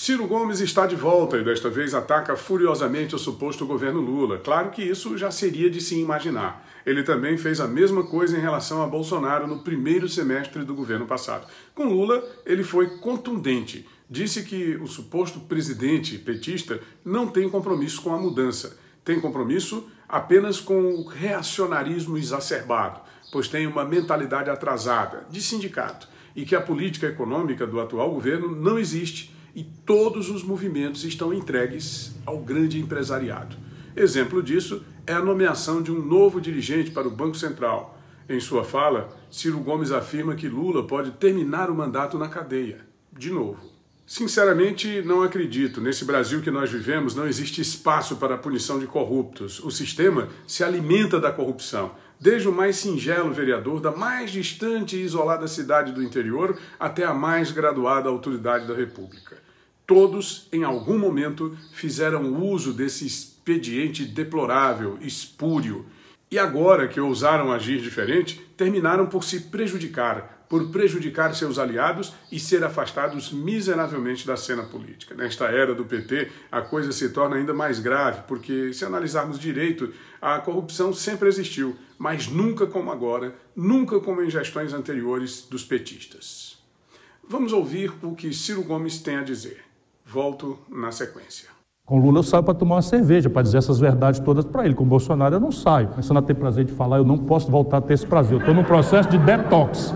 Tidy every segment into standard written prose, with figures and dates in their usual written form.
Ciro Gomes está de volta e desta vez ataca furiosamente o suposto governo Lula. Claro que isso já seria de se imaginar. Ele também fez a mesma coisa em relação a Bolsonaro no primeiro semestre do governo passado. Com Lula, ele foi contundente. Disse que o suposto presidente petista não tem compromisso com a mudança. Tem compromisso apenas com o reacionarismo exacerbado, pois tem uma mentalidade atrasada, de sindicato, e que a política econômica do atual governo não existe e todos os movimentos estão entregues ao grande empresariado. Exemplo disso é a nomeação de um novo dirigente para o Banco Central. Em sua fala, Ciro Gomes afirma que Lula pode terminar o mandato na cadeia, de novo. Sinceramente, não acredito. Nesse Brasil que nós vivemos, não existe espaço para a punição de corruptos. O sistema se alimenta da corrupção, desde o mais singelo vereador da mais distante e isolada cidade do interior até a mais graduada autoridade da República. Todos, em algum momento, fizeram uso desse expediente deplorável, espúrio. E agora que ousaram agir diferente, terminaram por se prejudicar, por prejudicar seus aliados e ser afastados miseravelmente da cena política. Nesta era do PT, a coisa se torna ainda mais grave, porque, se analisarmos direito, a corrupção sempre existiu, mas nunca como agora, nunca como em gestões anteriores dos petistas. Vamos ouvir o que Ciro Gomes tem a dizer. Volto na sequência. Com Lula eu saio para tomar uma cerveja, para dizer essas verdades todas para ele. Com Bolsonaro eu não saio. Começando a ter prazer de falar, eu não posso voltar a ter esse prazer. Eu estou num processo de detox.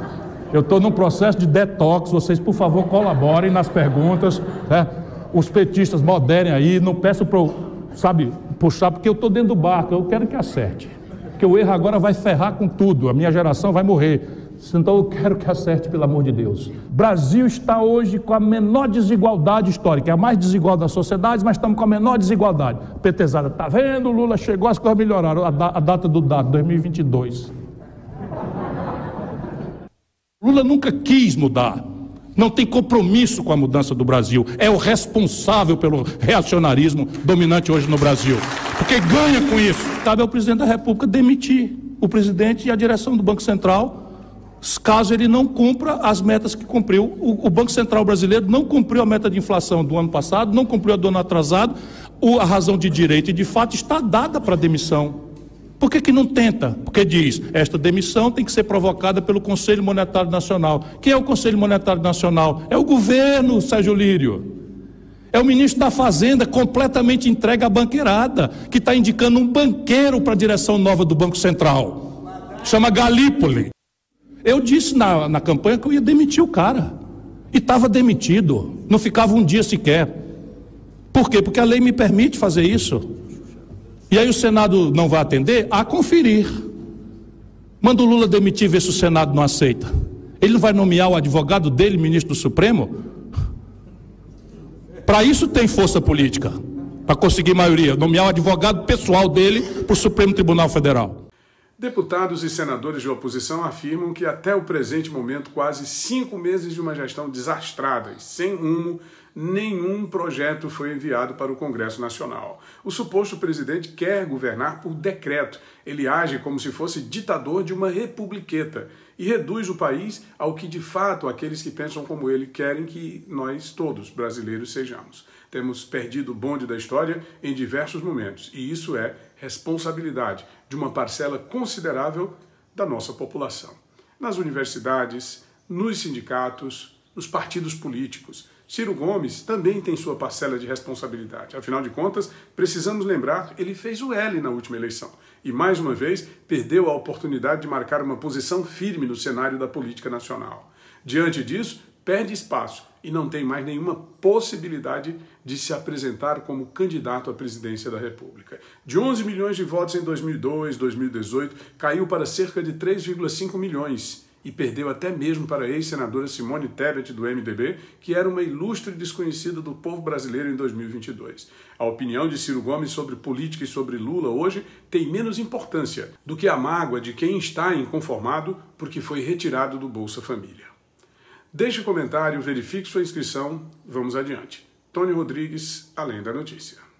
Vocês, por favor, colaborem nas perguntas, né? Os petistas moderem aí, não peço para puxar, porque eu estou dentro do barco, eu quero que acerte. Porque o erro agora vai ferrar com tudo, a minha geração vai morrer. Então eu quero que acerte, pelo amor de Deus. O Brasil está hoje com a menor desigualdade histórica, é a mais desigual das sociedades, mas estamos com a menor desigualdade. Petezada, tá vendo? O Lula chegou, as coisas melhoraram. A data do dado, 2022. Lula nunca quis mudar. Não tem compromisso com a mudança do Brasil. É o responsável pelo reacionarismo dominante hoje no Brasil. Porque ganha com isso. Cabe ao presidente da República demitir o presidente e a direção do Banco Central, caso ele não cumpra as metas que cumpriu. O Banco Central brasileiro não cumpriu a meta de inflação do ano passado, não cumpriu a do ano atrasado. A razão de direito e de fato está dada para a demissão. Por que não tenta? Porque diz, esta demissão tem que ser provocada pelo Conselho Monetário Nacional. Quem é o Conselho Monetário Nacional? É o governo, Sérgio Lírio. É o ministro da Fazenda completamente entregue à banqueirada, que está indicando um banqueiro para a direção nova do Banco Central. Chama Galípoli. Eu disse na campanha que eu ia demitir o cara. E estava demitido. Não ficava um dia sequer. Por quê? Porque a lei me permite fazer isso. E aí o Senado não vai atender? A conferir. Manda o Lula demitir e ver se o Senado não aceita. Ele não vai nomear o advogado dele, ministro do Supremo? Para isso tem força política. Para conseguir maioria. Nomear o advogado pessoal dele para o Supremo Tribunal Federal. Deputados e senadores de oposição afirmam que até o presente momento, quase 5 meses de uma gestão desastrada e sem rumo, nenhum projeto foi enviado para o Congresso Nacional. O suposto presidente quer governar por decreto. Ele age como se fosse ditador de uma republiqueta e reduz o país ao que de fato aqueles que pensam como ele querem que nós todos, brasileiros, sejamos. Temos perdido o bonde da história em diversos momentos e isso é responsabilidade de uma parcela considerável da nossa população. Nas universidades, nos sindicatos, nos partidos políticos. Ciro Gomes também tem sua parcela de responsabilidade. Afinal de contas, precisamos lembrar, ele fez o L na última eleição. E, mais uma vez, perdeu a oportunidade de marcar uma posição firme no cenário da política nacional. Diante disso, perde espaço e não tem mais nenhuma possibilidade de se apresentar como candidato à presidência da República. De 11 milhões de votos em 2002, 2018, caiu para cerca de 3,5 milhões. E perdeu até mesmo para a ex-senadora Simone Tebet, do MDB, que era uma ilustre desconhecida do povo brasileiro em 2022. A opinião de Ciro Gomes sobre política e sobre Lula hoje tem menos importância do que a mágoa de quem está inconformado porque foi retirado do Bolsa Família. Deixe o comentário, verifique sua inscrição, vamos adiante. Tony Rodrigues, Além da Notícia.